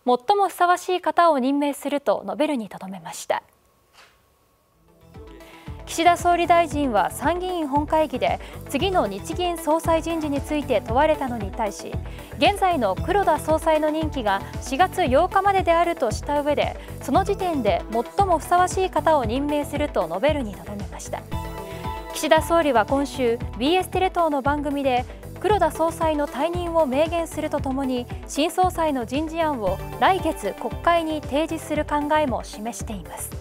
最もふさわしい方を任命すると述べるにとどめました。岸田総理大臣は参議院本会議で次の日銀総裁人事について問われたのに対し、現在の黒田総裁の任期が4月8日までであるとした上で、その時点で最もふさわしい方を任命すると述べるにとどめました。岸田総理は今週 BS テレ東の番組で黒田総裁の退任を明言するとともに、新総裁の人事案を来月国会に提示する考えも示しています。